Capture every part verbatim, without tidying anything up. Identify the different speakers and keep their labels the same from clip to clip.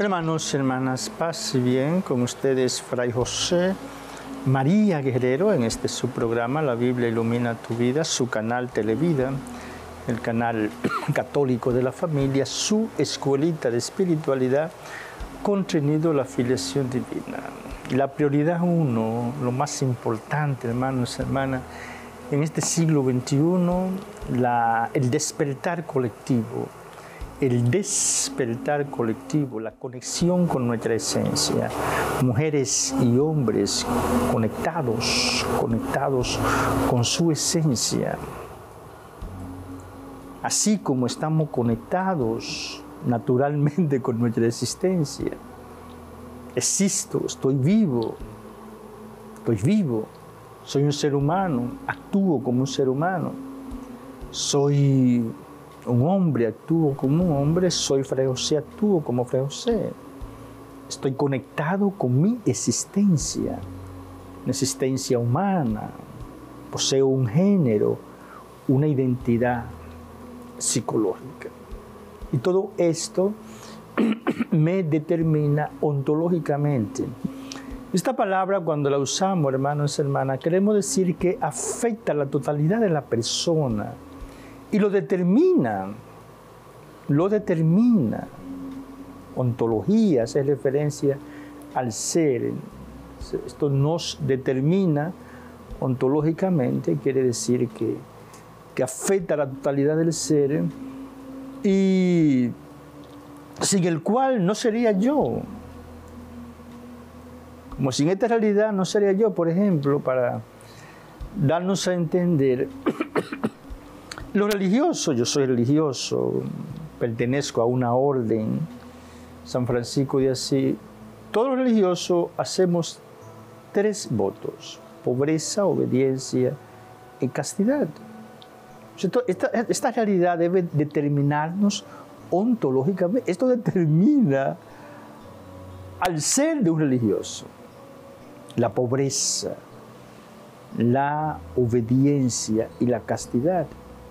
Speaker 1: Hermanos, hermanas, paz y bien, con ustedes Fray José María Guerrero en este su programa La Biblia Ilumina Tu Vida, su canal Televida, el canal católico de la familia, su escuelita de espiritualidad, contenido la filiación divina. La prioridad uno, lo más importante, hermanos, hermanas, en este siglo veintiuno, la, el despertar colectivo. El despertar colectivo, la conexión con nuestra esencia. Mujeres y hombres conectados, conectados con su esencia. Así como estamos conectados naturalmente con nuestra existencia. Existo, estoy vivo, estoy vivo, soy un ser humano, actúo como un ser humano. Soy un hombre, actúo como un hombre, soy Fray José, actúo como Fray José. Estoy conectado con mi existencia, una existencia humana. Poseo un género, una identidad psicológica. Y todo esto me determina ontológicamente. Esta palabra, cuando la usamos, hermanos y hermanas, queremos decir que afecta a la totalidad de la persona. Y lo determina, lo determina. Ontología hace referencia al ser. Esto nos determina ontológicamente, quiere decir que, que afecta a la totalidad del ser y sin el cual no sería yo. Como sin esta realidad no sería yo, por ejemplo, para darnos a entender. Lo religioso, yo soy religioso, pertenezco a una orden, San Francisco de Asís. Todos los religiosos hacemos tres votos: pobreza, obediencia y castidad. Esta, esta realidad debe determinarnos ontológicamente. Esto determina al ser de un religioso. La pobreza, la obediencia y la castidad.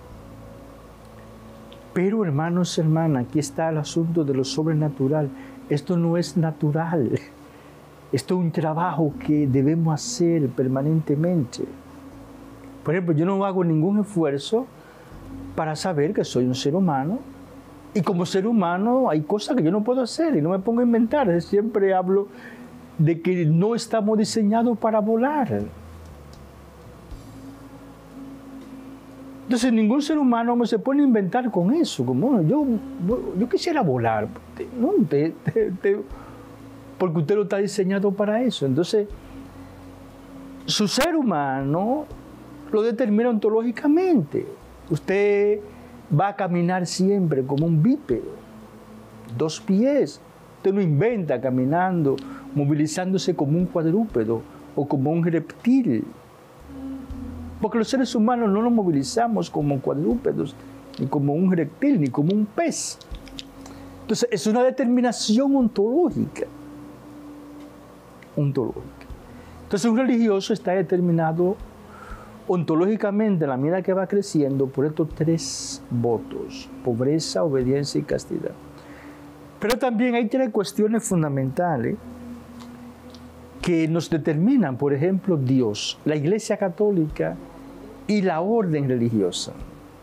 Speaker 1: Pero, hermanos y hermanas, aquí está el asunto de lo sobrenatural. Esto no es natural. Esto es un trabajo que debemos hacer permanentemente. Por ejemplo, yo no hago ningún esfuerzo para saber que soy un ser humano. Y como ser humano hay cosas que yo no puedo hacer y no me pongo a inventar. Siempre hablo de que no estamos diseñados para volar. Entonces ningún ser humano se pone a inventar con eso, como yo, yo quisiera volar, no, te, te, te, porque usted no está diseñado para eso. Entonces, su ser humano lo determina ontológicamente. Usted va a caminar siempre como un bípedo, dos pies. Usted no inventa caminando, movilizándose como un cuadrúpedo o como un reptil. Porque los seres humanos no nos movilizamos como cuadrúpedos, ni como un reptil, ni como un pez. Entonces, es una determinación ontológica. Ontológica. Entonces, un religioso está determinado ontológicamente, a la medida que va creciendo, por estos tres votos: pobreza, obediencia y castidad. Pero también hay tres cuestiones fundamentales que nos determinan, por ejemplo, Dios, la Iglesia Católica y la orden religiosa.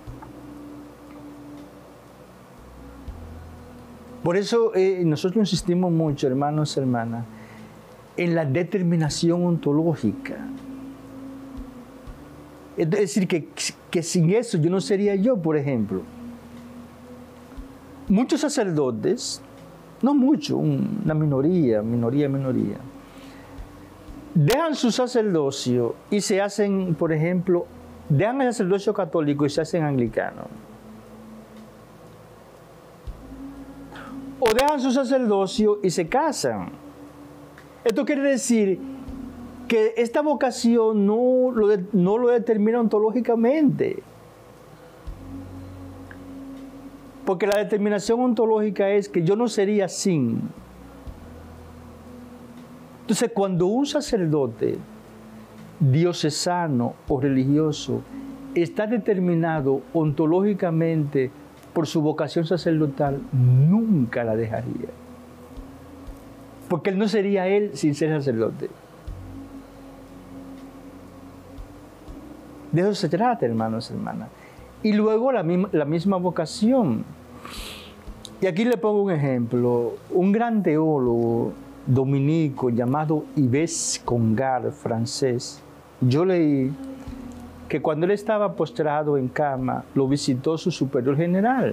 Speaker 1: Por eso eh, nosotros insistimos mucho, hermanos y hermanas, en la determinación ontológica. Es decir, que, que sin eso yo no sería yo, por ejemplo. Muchos sacerdotes, no mucho, una minoría, minoría, minoría, dejan su sacerdocio y se hacen, por ejemplo, dejan el sacerdocio católico y se hacen anglicanos. O dejan su sacerdocio y se casan. Esto quiere decir que esta vocación no lo, de, no lo determina ontológicamente. Porque la determinación ontológica es que yo no sería sin. Entonces, cuando un sacerdote diocesano o religioso está determinado ontológicamente por su vocación sacerdotal, nunca la dejaría. Porque él no sería él sin ser sacerdote. De eso se trata, hermanos y hermanas. Y luego la misma, la misma vocación. Y aquí le pongo un ejemplo. Un gran teólogo dominico llamado Yves Congar, francés, yo leí que cuando él estaba postrado en cama, lo visitó su superior general.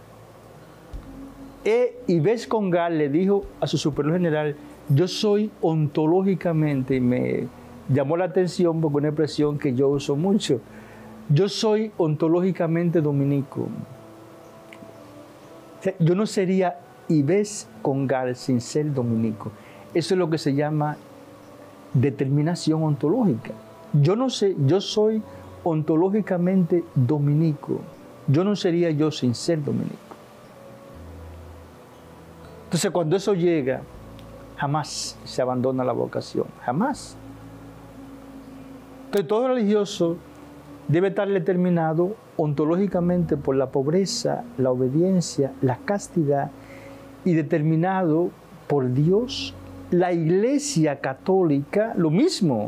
Speaker 1: E Yves Congar le dijo a su superior general: yo soy ontológicamente, y me llamó la atención porque una expresión que yo uso mucho, yo soy ontológicamente dominico. O sea, yo no sería Yves Congar sin ser dominico. Eso es lo que se llama determinación ontológica. Yo no sé, yo soy ontológicamente dominico. Yo no sería yo sin ser dominico. Entonces, cuando eso llega, jamás se abandona la vocación, jamás. Entonces, todo religioso debe estar determinado ontológicamente por la pobreza, la obediencia, la castidad, y determinado por Dios. La Iglesia Católica, lo mismo.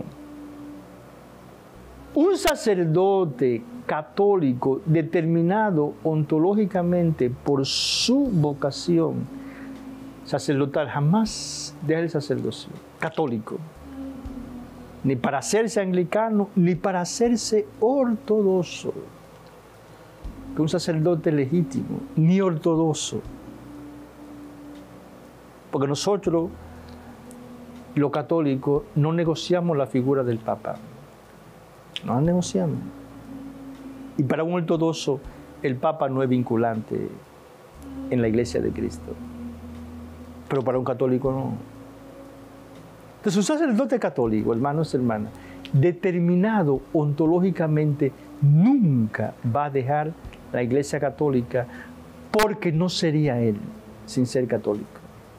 Speaker 1: Un sacerdote católico determinado ontológicamente por su vocación sacerdotal jamás deja el sacerdocio católico, ni para hacerse anglicano, ni para hacerse ortodoxo. Que un sacerdote legítimo, ni ortodoxo. Porque nosotros, los católicos, no negociamos la figura del Papa. No la negociamos. Y para un ortodoxo, el Papa no es vinculante en la Iglesia de Cristo. Pero para un católico no. Entonces, un sacerdote católico, hermanos y hermanas, determinado ontológicamente, nunca va a dejar la Iglesia Católica, porque no sería él sin ser católico.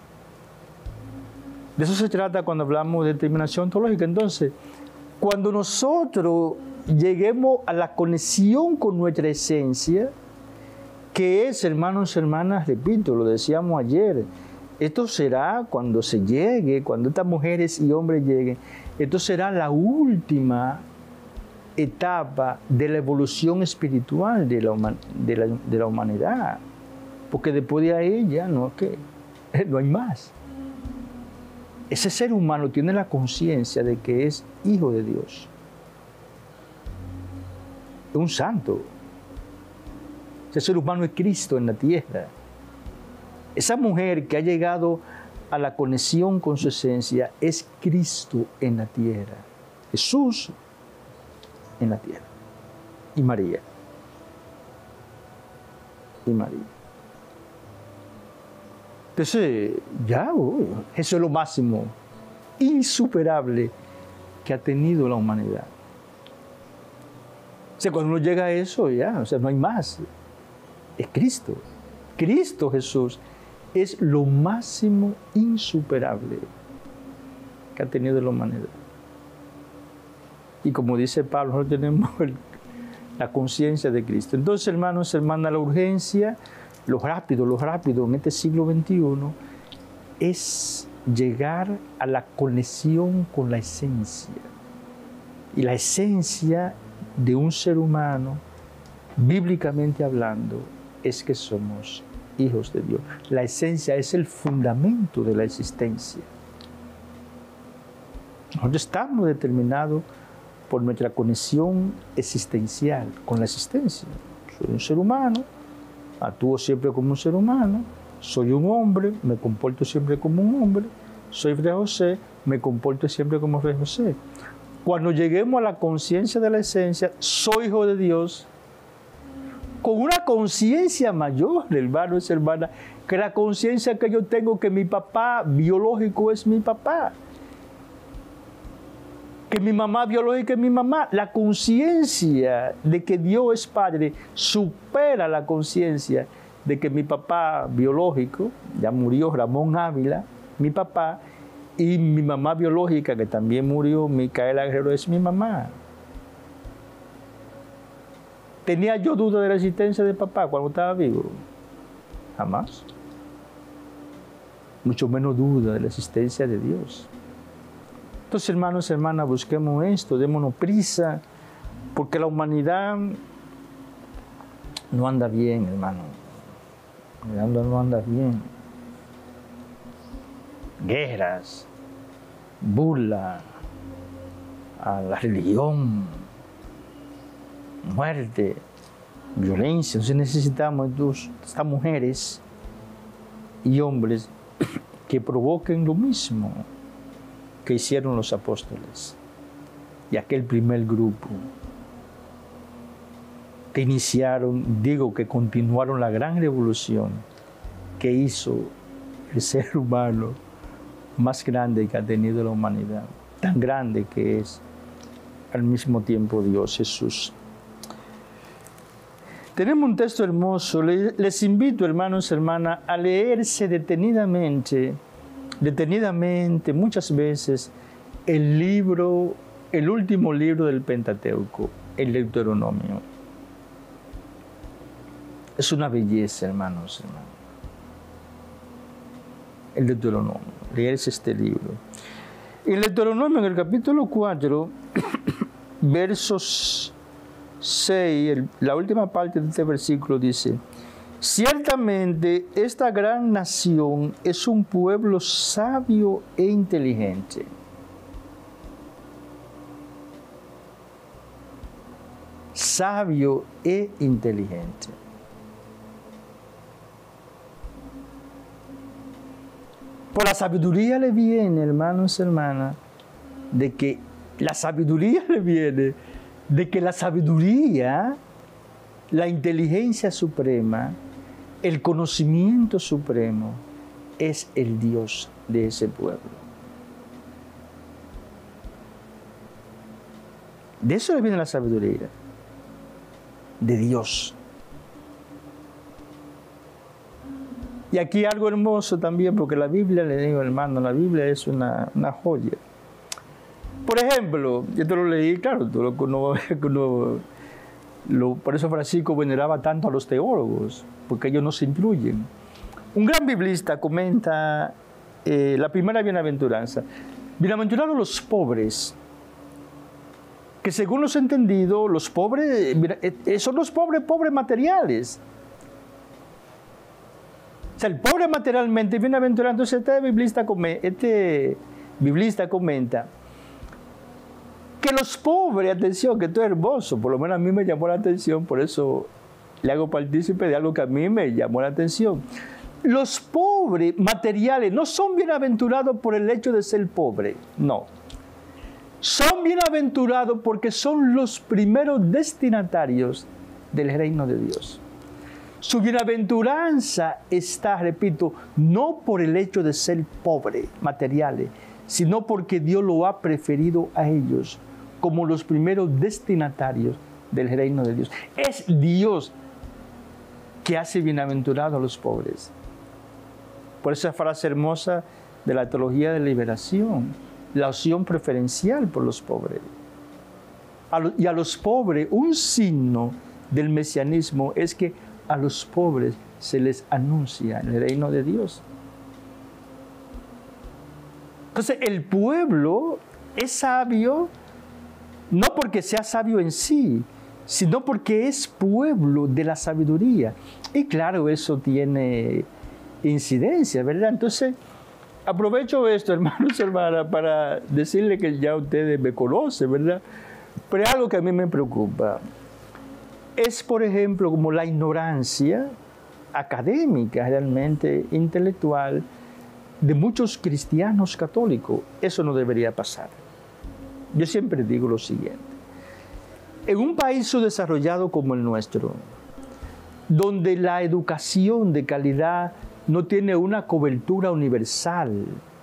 Speaker 1: De eso se trata cuando hablamos de determinación ontológica. Entonces, cuando nosotros lleguemos a la conexión con nuestra esencia, que es, hermanos y hermanas, repito, lo decíamos ayer, esto será cuando se llegue, cuando estas mujeres y hombres lleguen, esto será la última etapa de la evolución espiritual de la, de la, de la humanidad. Porque después de ahí ya no, ¿qué? No hay más. Ese ser humano tiene la conciencia de que es hijo de Dios. Es un santo. Ese ser humano es Cristo en la tierra. Esa mujer que ha llegado a la conexión con su esencia es Cristo en la tierra. Jesús en la tierra. Y María. Y María. Entonces, ya, uy, eso es lo máximo, insuperable que ha tenido la humanidad. O sea, cuando uno llega a eso, ya, o sea, no hay más. Es Cristo. Cristo Jesús es lo máximo insuperable que ha tenido la humanidad. Y como dice Pablo, nosotros tenemos el, la conciencia de Cristo. Entonces, hermanos, hermanas, la urgencia, lo rápido, lo rápido en este siglo veintiuno es llegar a la conexión con la esencia. Y la esencia de un ser humano, bíblicamente hablando, es que somos hijos de Dios. La esencia es el fundamento de la existencia. Nosotros estamos determinados por nuestra conexión existencial con la existencia. Soy un ser humano, actúo siempre como un ser humano, soy un hombre, me comporto siempre como un hombre, soy Fray José, me comporto siempre como Fray José. Cuando lleguemos a la conciencia de la esencia, soy hijo de Dios, con una conciencia mayor, hermanos y hermanas, que la conciencia que yo tengo que mi papá biológico es mi papá, que mi mamá biológica es mi mamá. La conciencia de que Dios es Padre supera la conciencia de que mi papá biológico, ya murió Ramón Ávila, mi papá, y mi mamá biológica, que también murió, Micaela Guerrero, es mi mamá. ¿Tenía yo duda de la existencia de papá cuando estaba vivo? Jamás. mucho menos duda de la existencia de Dios. Entonces, hermanos y hermanas, busquemos esto, démonos prisa, porque la humanidad no anda bien, hermano. No anda bien. Guerras, burla a la religión, muerte, violencia. Entonces necesitamos dos, estas mujeres y hombres que provoquen lo mismo que hicieron los apóstoles y aquel primer grupo que iniciaron, digo, que continuaron la gran revolución que hizo el ser humano más grande que ha tenido la humanidad, tan grande que es al mismo tiempo Dios Jesús. Tenemos un texto hermoso. Les invito, hermanos y hermanas, a leerse detenidamente, detenidamente, muchas veces, el libro, el último libro del Pentateuco, el Deuteronomio. Es una belleza, hermanos, hermanos. El Deuteronomio, leerse este libro. El Deuteronomio, en el capítulo cuatro, versos seis, el, la última parte de este versículo dice: ciertamente esta gran nación es un pueblo sabio e inteligente. Sabio e inteligente. Por la sabiduría le viene, hermanos y hermanas, de que la sabiduría le viene, de que la sabiduría, la inteligencia suprema, el conocimiento supremo, es el Dios de ese pueblo. De eso le viene la sabiduría, de Dios. Y aquí algo hermoso también, porque la Biblia, le digo, hermano, la Biblia es una, una joya. Por ejemplo, yo te lo leí, claro, tú lo, no, no, lo, por eso Francisco veneraba tanto a los teólogos, porque ellos no se incluyen. Un gran biblista comenta eh, la primera bienaventuranza. Bienaventurados los pobres, que según los entendidos, los pobres, eh, son los pobres, pobres materiales. O sea, el pobre materialmente, bienaventurado. Entonces este biblista, este biblista comenta que los pobres, atención, que esto es hermoso, por lo menos a mí me llamó la atención, por eso le hago partícipe de algo que a mí me llamó la atención. Los pobres materiales no son bienaventurados por el hecho de ser pobres, no. Son bienaventurados porque son los primeros destinatarios del reino de Dios. Su bienaventuranza está, repito, no por el hecho de ser pobres materiales, sino porque Dios lo ha preferido a ellos como los primeros destinatarios del reino de Dios. Es Dios que hace bienaventurado a los pobres. Por esa frase hermosa de la teología de liberación, la opción preferencial por los pobres. A lo, y a los pobres, un signo del mesianismo es que a los pobres se les anuncia el reino de Dios. Entonces, el pueblo es sabio no porque sea sabio en sí, sino porque es pueblo de la sabiduría. Y claro, eso tiene incidencia, ¿verdad? Entonces, aprovecho esto, hermanos y hermanas, para decirle que ya ustedes me conocen, ¿verdad? Pero es algo que a mí me preocupa. Es, por ejemplo, como la ignorancia académica, realmente intelectual, de muchos cristianos católicos. Eso no debería pasar. Yo siempre digo lo siguiente. En un país subdesarrollado como el nuestro, donde la educación de calidad no tiene una cobertura universal,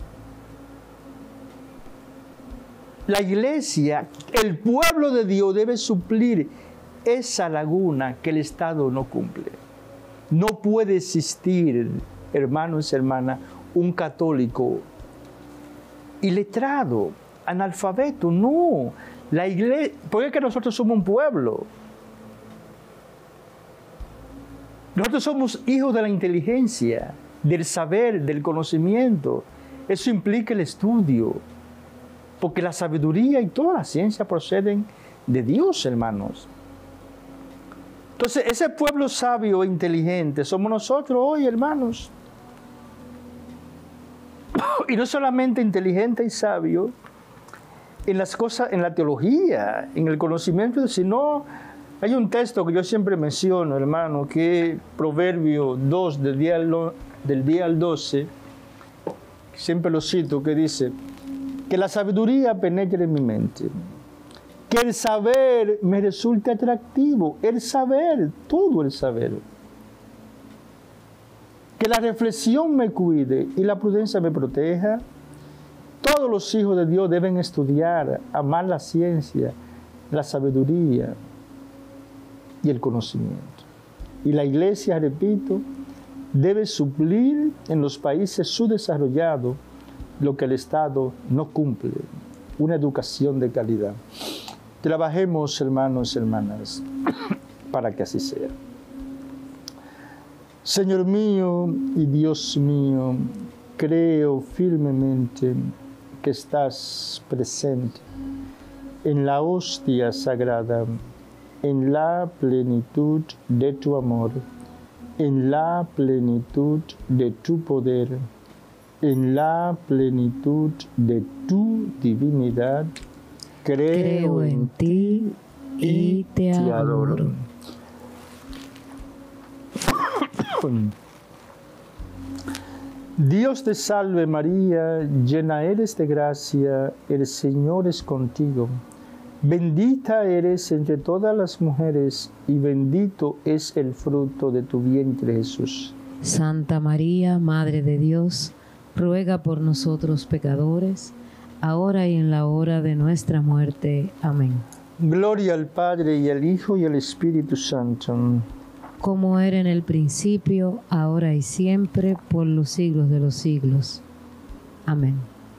Speaker 1: la iglesia, el pueblo de Dios debe suplir esa laguna que el Estado no cumple. No puede existir, hermanos y hermanas, un católico iletrado, analfabeto, no. La iglesia, porque es que nosotros somos un pueblo. Nosotros somos hijos de la inteligencia, del saber, del conocimiento. Eso implica el estudio, porque la sabiduría y toda la ciencia proceden de Dios, hermanos. Entonces, ese pueblo sabio e inteligente somos nosotros hoy, hermanos. Y no solamente inteligente y sabio en las cosas, en la teología, en el conocimiento, sino hay un texto que yo siempre menciono, hermano, que es Proverbio dos, del diez al, del diez al doce, siempre lo cito, que dice, que la sabiduría penetre en mi mente, que el saber me resulte atractivo, el saber, todo el saber, que la reflexión me cuide y la prudencia me proteja. Todos los hijos de Dios deben estudiar, amar la ciencia, la sabiduría y el conocimiento. Y la iglesia, repito, debe suplir en los países subdesarrollados lo que el Estado no cumple, una educación de calidad. Trabajemos, hermanos y hermanas, para que así sea. Señor mío y Dios mío, creo firmemente que estás presente en la hostia sagrada, en la plenitud de tu amor, en la plenitud de tu poder, en la plenitud de tu divinidad. Creo,
Speaker 2: Creo en ti y te adoro.
Speaker 1: Dios te salve María, llena eres de gracia, el Señor es contigo. Bendita eres entre todas las mujeres y bendito es el fruto de tu vientre Jesús.
Speaker 2: Santa María, Madre de Dios, ruega por nosotros pecadores, ahora y en la hora de nuestra muerte. Amén.
Speaker 1: Gloria al Padre y al Hijo y al Espíritu Santo.
Speaker 2: Como era en el principio, ahora y siempre, por los siglos de los siglos. Amén.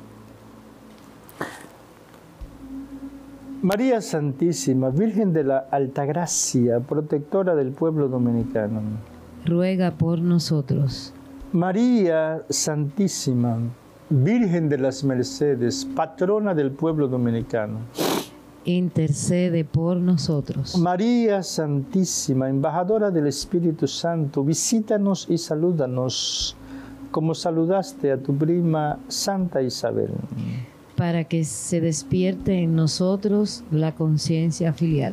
Speaker 1: María Santísima, Virgen de la Altagracia, protectora del pueblo dominicano.
Speaker 2: Ruega por nosotros.
Speaker 1: María Santísima, Virgen de las Mercedes, patrona del pueblo dominicano.
Speaker 2: Intercede por nosotros.
Speaker 1: María Santísima, embajadora del Espíritu Santo, visítanos y salúdanos, como saludaste a tu prima Santa Isabel.
Speaker 2: Para que se despierte en nosotros la conciencia filial.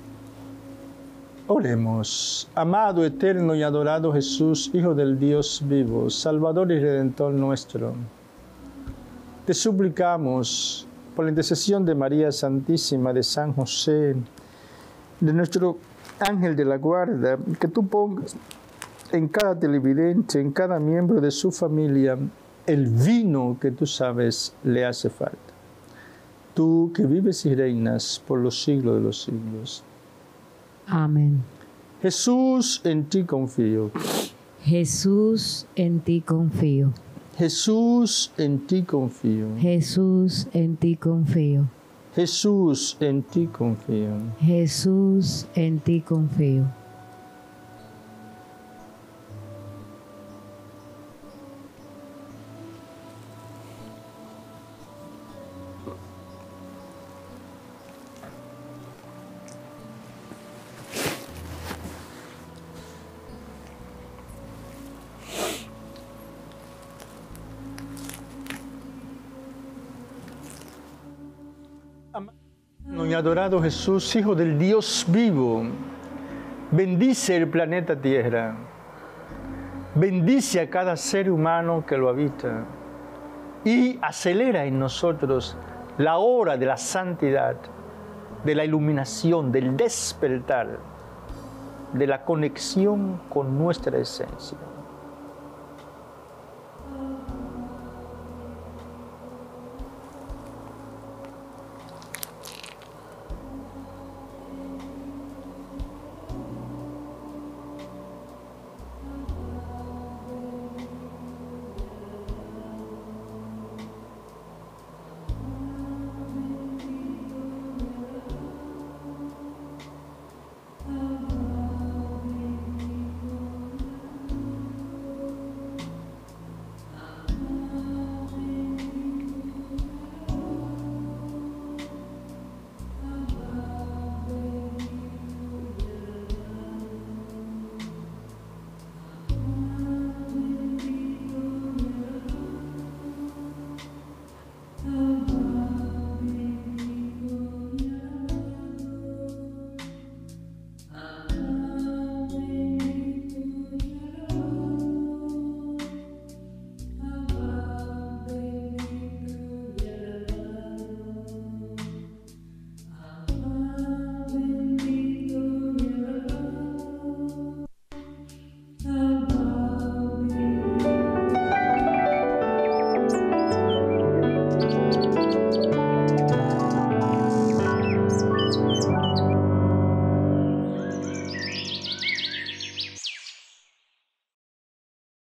Speaker 1: Oremos. Amado, eterno y adorado Jesús, Hijo del Dios vivo, Salvador y Redentor nuestro, te suplicamos, por la intercesión de María Santísima, de San José, de nuestro ángel de la guarda, que tú pongas en cada televidente, en cada miembro de su familia, el vino que tú sabes le hace falta. Tú que vives y reinas por los siglos de los siglos.
Speaker 2: Amén.
Speaker 1: Jesús, en ti confío.
Speaker 2: Jesús, en ti confío.
Speaker 1: Jesús, en ti confío.
Speaker 2: Jesús, en ti confío.
Speaker 1: Jesús, en ti confío.
Speaker 2: Jesús, en ti confío.
Speaker 1: Mi adorado Jesús, Hijo del Dios vivo, bendice el planeta Tierra, bendice a cada ser humano que lo habita y acelera en nosotros la hora de la santidad, de la iluminación, del despertar, de la conexión con nuestra esencia.